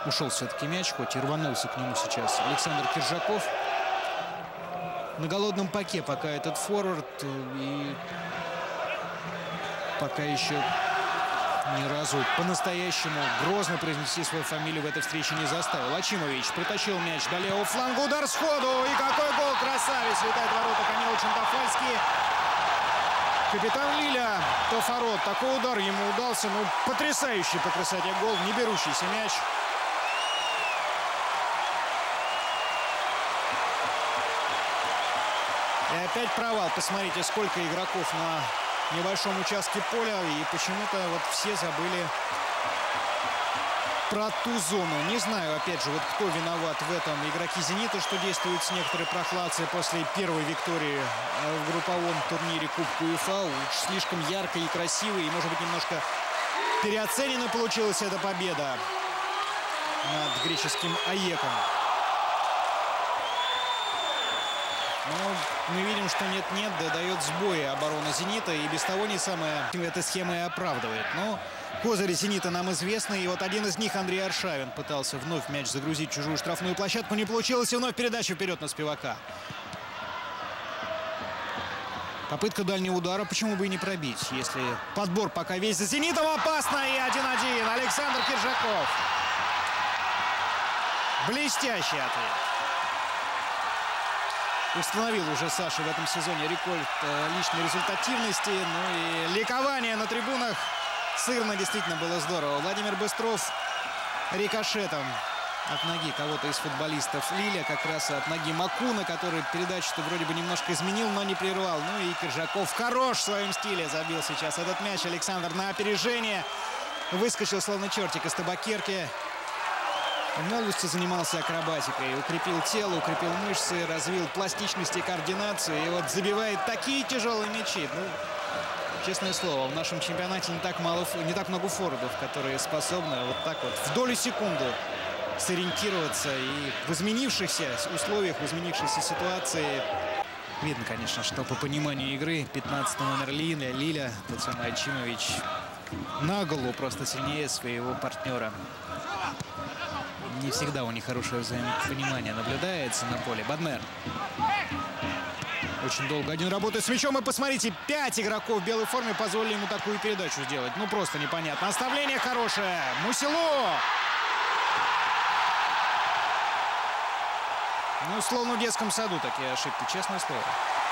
Ушел все-таки мяч, хоть и рванулся к нему сейчас Александр Киржаков. На голодном паке пока этот форвард. И пока еще ни разу по-настоящему грозно произнести свою фамилию в этой встрече не заставил. Ачимович притащил мяч до левого фланга. Удар сходу. И какой гол! Красавец! Летает в ворота Камил Чантафальский. Капитан Лиля Тофарот. Такой удар ему удался. Ну, потрясающий по красоте гол. Не берущийся мяч. И опять провал. Посмотрите, сколько игроков на небольшом участке поля. И почему-то вот все забыли про ту зону. Не знаю, опять же, вот кто виноват в этом. Игроки «Зенита», что действуют с некоторой прохладцей после первой виктории в групповом турнире Кубка УЕФА. Уж слишком ярко и красиво. И, может быть, немножко переоценена получилась эта победа над греческим АЕКом. Но мы видим, что нет-нет, да дает сбои оборона «Зенита». И без того не самая эта схема и оправдывает. Но козыри «Зенита» нам известны. И вот один из них, Андрей Аршавин, пытался вновь мяч загрузить в чужую штрафную площадку. Не получилось. И вновь передача вперед на Спивака. Попытка дальнего удара. Почему бы и не пробить, если подбор пока весь за «Зенитом». Опасно. И 1-1. Александр Киржаков. Блестящий ответ. Установил уже Саша в этом сезоне рекорд личной результативности. Ну и ликование на трибунах. Сырно действительно было здорово. Владимир Быстров рикошетом от ноги кого-то из футболистов Лиля. Как раз от ноги Макуна, который передачу-то вроде бы немножко изменил, но не прервал. Ну и Киржаков хорош в своем стиле. Забил сейчас этот мяч. Александр на опережение. Выскочил словно чертик из табакерки. В молодости занимался акробатикой, укрепил тело, укрепил мышцы, развил пластичность и координацию. И вот забивает такие тяжелые мячи. Ну, честное слово, в нашем чемпионате не так много форвардов, которые способны вот так вот в долю секунды сориентироваться. И в изменившихся условиях, в изменившейся ситуации видно, конечно, что по пониманию игры 15 номер Лиля, тот самый Ачимович, на голову просто сильнее своего партнера. Не всегда у них хорошее взаимопонимание наблюдается на поле. Бадмер. Очень долго один работает с мячом. И посмотрите, 5 игроков в белой форме позволили ему такую передачу сделать. Ну, просто непонятно. Оставление хорошее. Мусило. Ну, словно в детском саду такие ошибки, честное слово.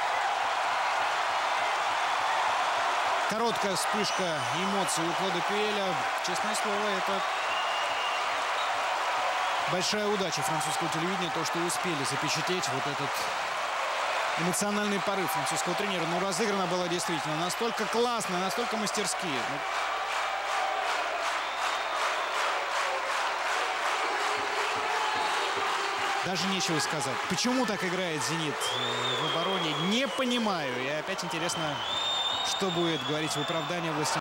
Короткая вспышка эмоций у Клода Пюэля. Честное слово, это большая удача французского телевидения, то, что успели запечатлеть вот этот эмоциональный порыв французского тренера. Ну, разыграно было действительно настолько классно, настолько мастерски. Даже нечего сказать. Почему так играет «Зенит» в обороне, не понимаю. И опять интересно, что будет говорить в оправдании власти.